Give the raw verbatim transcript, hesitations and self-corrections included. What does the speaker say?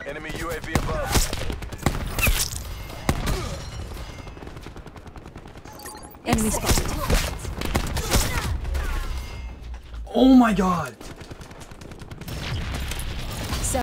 Enemy U A V above. Enemy spotted. Oh my god.